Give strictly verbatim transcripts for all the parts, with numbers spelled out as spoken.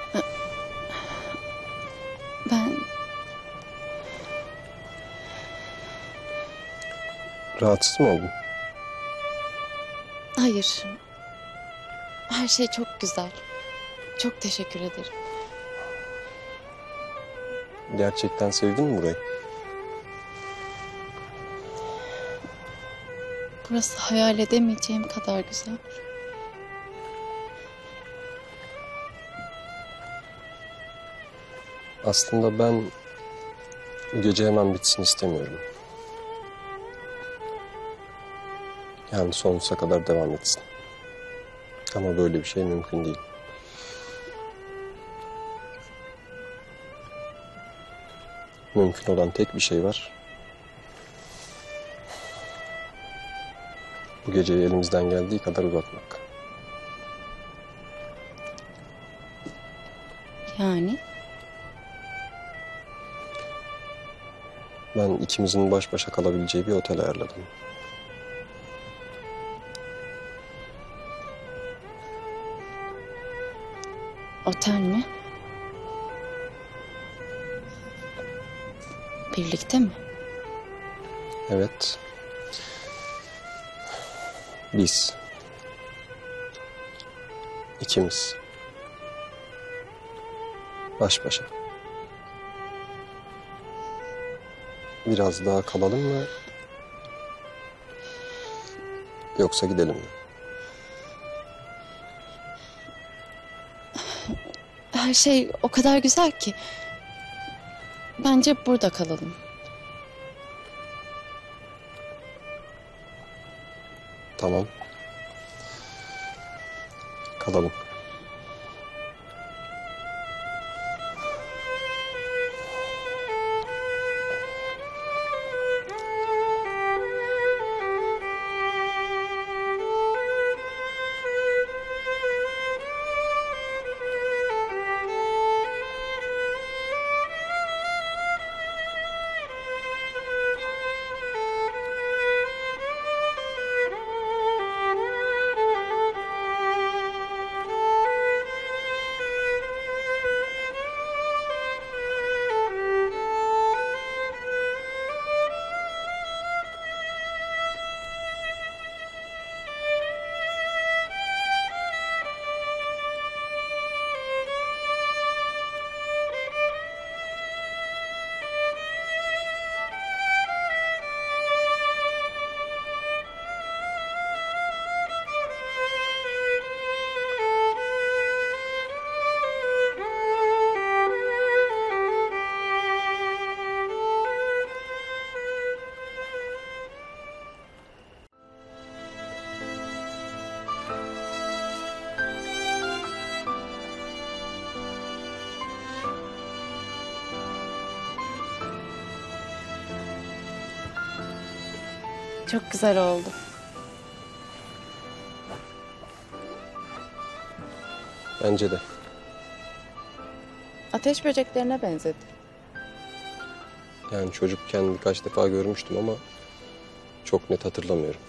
Ben... Rahatsız mı oldun? Hayır. Her şey çok güzel. Çok teşekkür ederim. Gerçekten sevdin mi burayı? Burası hayal edemeyeceğim kadar güzel. Aslında ben bu gece hemen bitsin istemiyorum. Yani sonsuza kadar devam etsin. Ama böyle bir şey mümkün değil. Mümkün olan tek bir şey var. Bu geceyi elimizden geldiği kadar uzatmak. Yani? Ben ikimizin baş başa kalabileceği bir otel ayarladım. Otel mi? Birlikte mi? Evet. Biz. İkimiz. Baş başa. Biraz daha kalalım mı? Yoksa gidelim mi? Her şey o kadar güzel ki. Bence burada kalalım. Tamam. Kalalım. Çok güzel oldu. Bence de. Ateş böceklerine benzedi. Yani çocukken birkaç defa görmüştüm ama çok net hatırlamıyorum.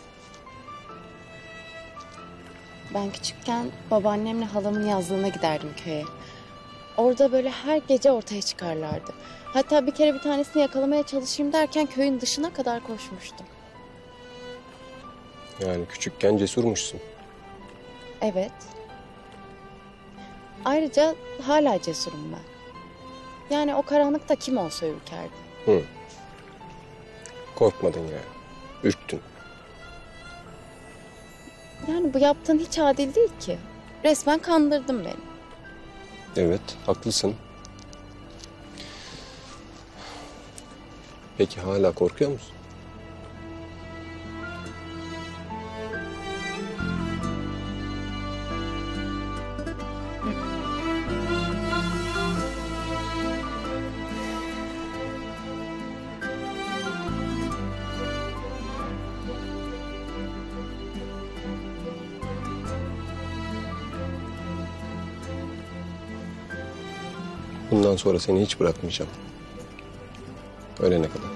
Ben küçükken babaannemle halamın yazlığına giderdim köye. Orada böyle her gece ortaya çıkarlardı. Hatta bir kere bir tanesini yakalamaya çalışayım derken köyün dışına kadar koşmuştum. Yani küçükken cesurmuşsun. Evet. Ayrıca hala cesurum ben. Yani o karanlıkta kim olsa ürkerdi. Hı. Korkmadın yani. Ürktün. Yani bu yaptığın hiç adil değil ki. Resmen kandırdın beni. Evet, haklısın. Peki hala korkuyor musun? Bundan sonra seni hiç bırakmayacağım. Ölene kadar.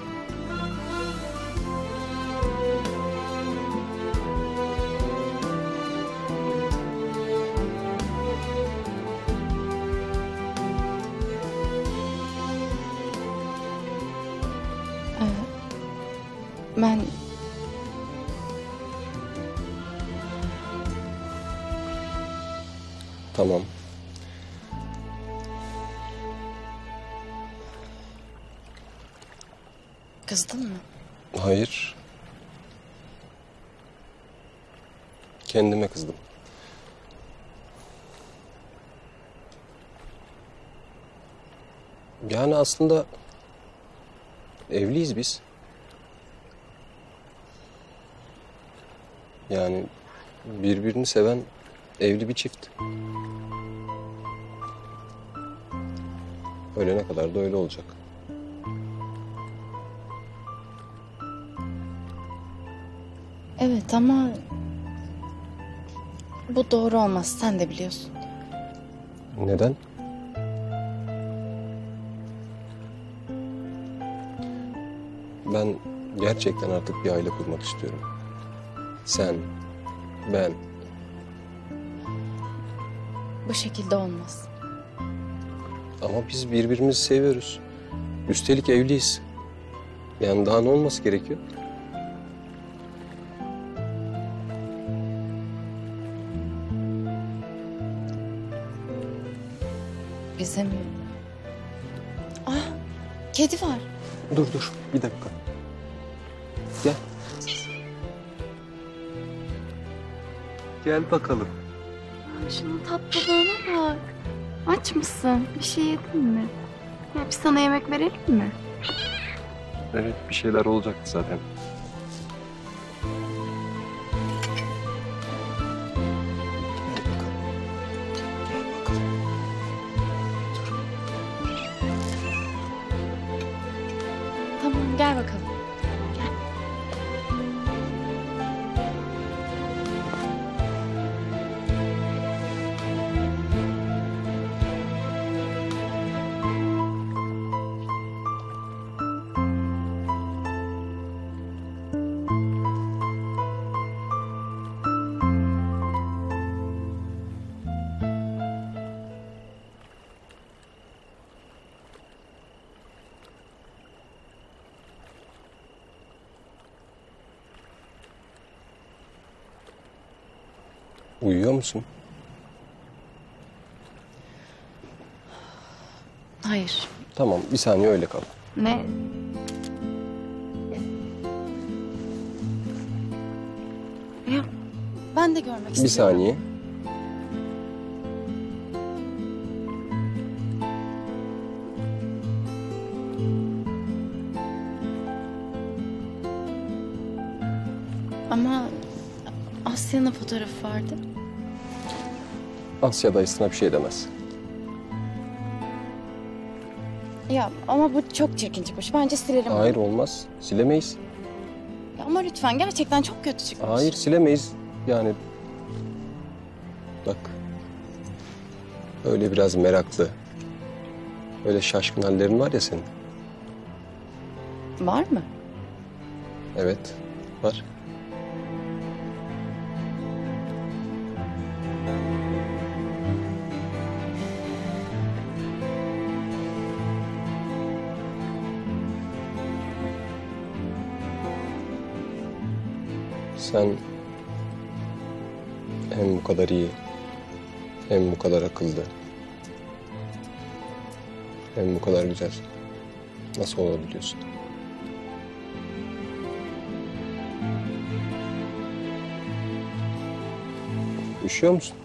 Ben... Tamam. Kızdın mı? Hayır. Kendime kızdım. Yani aslında evliyiz biz. Yani birbirini seven evli bir çift. Ölene kadar da öyle olacak. Evet ama... Bu doğru olmaz, sen de biliyorsun. Neden? Ben gerçekten artık bir aile kurmak istiyorum. Sen, ben. Bu şekilde olmaz. Ama biz birbirimizi seviyoruz. Üstelik evliyiz. Yani daha ne olması gerekiyor? Bizim... Ah, kedi var. Dur dur bir dakika. Gel. Gel bakalım. Şunun tatlılığına bak. Aç mısın? Bir şey yedin mi? Ya biz sana yemek verelim mi? Evet bir şeyler olacaktı zaten. Tamam, gel bakalım. Uyuyor musun? Hayır. Tamam bir saniye öyle kal. Ne? Ya ben de görmek istiyorum. Bir saniye. Ama Asya'nın fotoğrafı vardı. Asya dayısına bir şey demez. Ya ama bu çok çirkin çıkmış. Bence silelim. bunu. Hayır olmaz. Silemeyiz. Ya ama lütfen, gerçekten çok kötü çıkmış. Hayır silemeyiz. Yani bak. Öyle biraz meraklı. Öyle şaşkın hallerin var ya senin. Var mı? Evet var. Sen hem bu kadar iyi, hem bu kadar akıllı, hem bu kadar güzel. Nasıl olabiliyorsun? Üşüyor musun?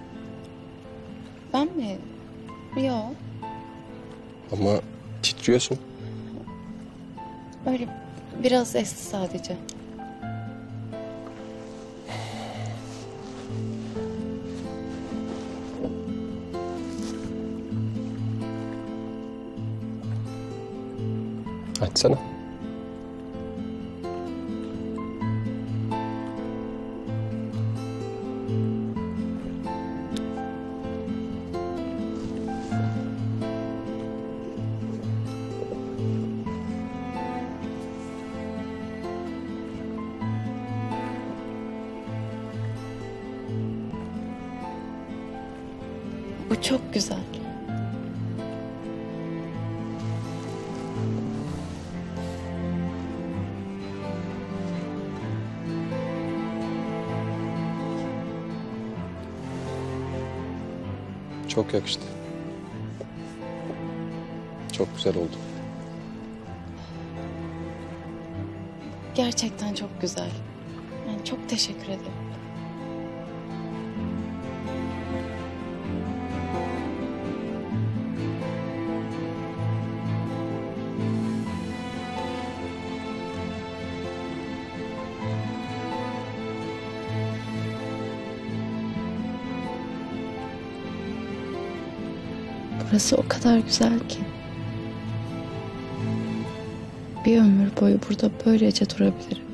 Ben mi? Yok. Ama titriyorsun. Öyle biraz esti sadece. Açsana. Bu çok güzel. Çok yakıştı. Çok güzel oldu. Gerçekten çok güzel. Yani çok teşekkür ederim. Burası o kadar güzel ki. Bir ömür boyu burada böylece durabilirim.